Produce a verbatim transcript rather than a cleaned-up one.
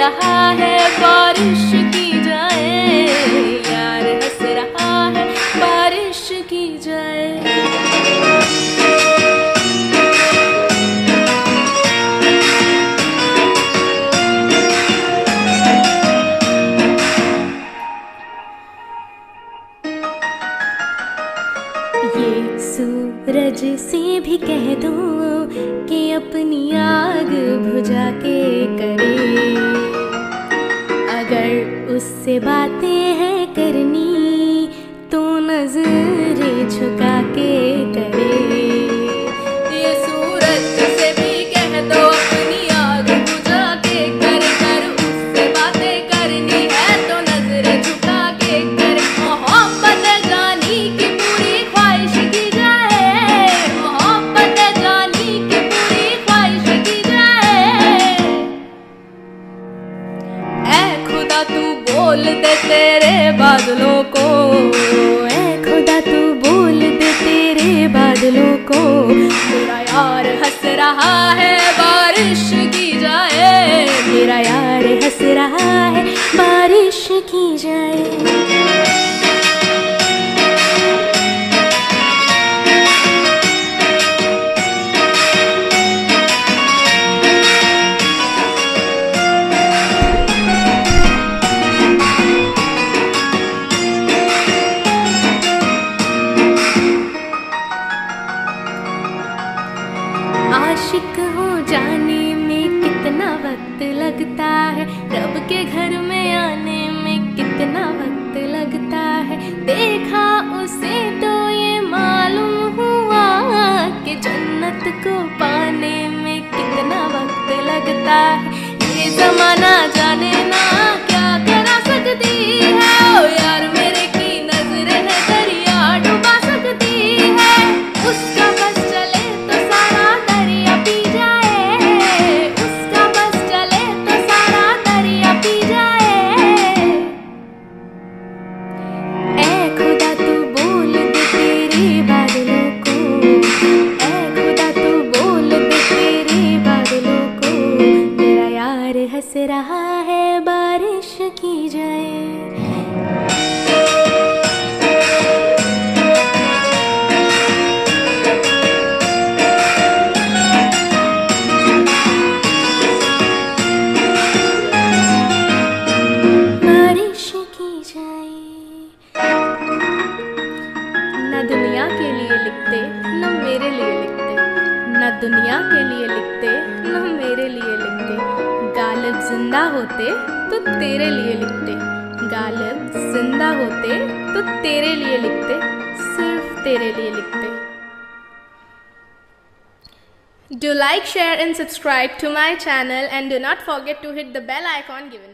रहा है बारिश की जाए, यार हंस रहा है बारिश की जाए। ये सूरज से भी कह दो कि अपनी आग बुझा के करे, अगर उससे बातें हैं करनी तो नजरें झुका के करे। ये सूरज से भी कह दो अपनी आग बुझा के करे, कर उससे बातें करनी है तो नजरें झुका के करे। मोहब्बत जानी की पूरी ख्वाहिश की जाए, मोहब्बत जानी की पूरी ख्वाहिश की जाए। ऐ खुदा तू बोल दे तेरे बादलों को, ऐ खुदा तू बोल दे तेरे बादलों को, मेरा यार हंस रहा है बारिश की जाए, मेरा यार हंस रहा है बारिश की जाए। आशिक हो जाने में कितना वक्त लगता है, रब के घर में आने में कितना वक्त लगता है। देखा उसे तो ये मालूम हुआ कि जन्नत को पाने में कितना वक्त लगता है। ये जमाना जाने ना क्या करा सकती है, ओ यार मेरे की नजरें है दरिया डुबा सकती है। उसका बस चले तो सारा दरिया पी जाए, उसका बस चले तो सारा दरिया पी जाए। ऐ खुदा तू बोल दे तेरे बादलों को, ऐ खुदा तू बोल दे तेरे बादलों को, मेरा यार हंस रहा है बारिश की जाए। बारिश की जाए। न दुनिया के लिए लिखते न मेरे लिए लिखते, न दुनिया के लिए लिखते न मेरे लिए लिखते। गालिब जिंदा होते तो तेरे लिए लिखते, गालिब जिंदा होते तो तेरे लिए लिखते, सिर्फ तेरे लिए लिखते। Do like, share and subscribe to my channel and do not forget to hit the bell icon given